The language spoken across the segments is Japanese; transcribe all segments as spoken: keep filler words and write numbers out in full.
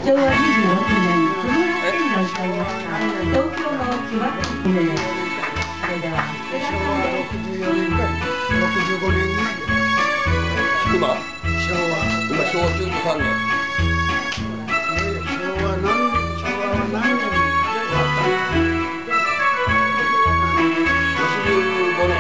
昭和にじゅうろくねん、木村健が歌いました。東京の椿姫。それでは、 昭和ろくじゅうよねんかろくじゅうごねんに今昭和今昭和きゅうじゅうさんねん。 昭和何年昭和は何年にあったのはちじゅうごねん。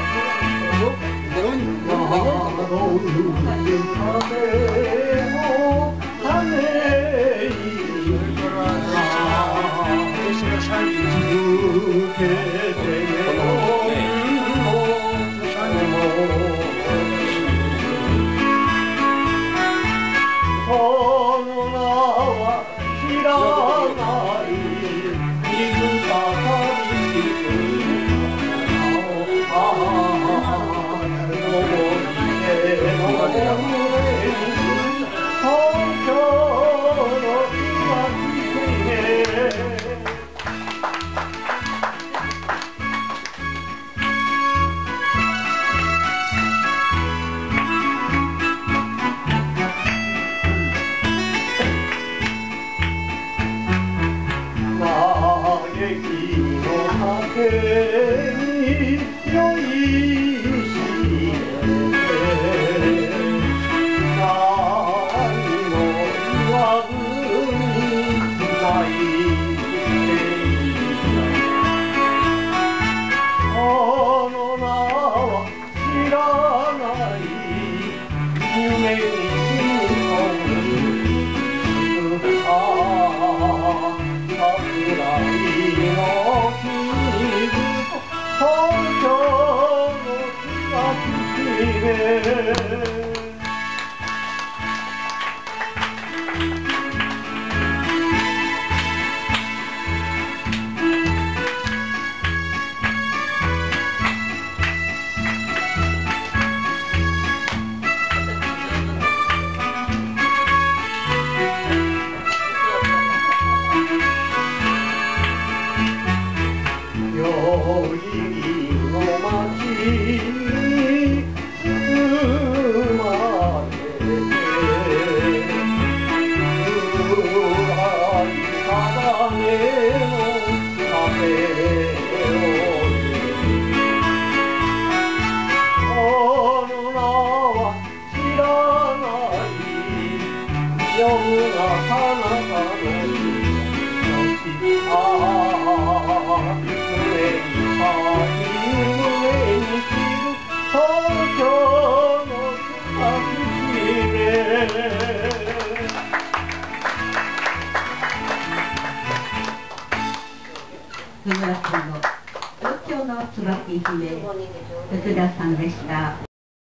木村さんの東京の椿姫、福田さんでした。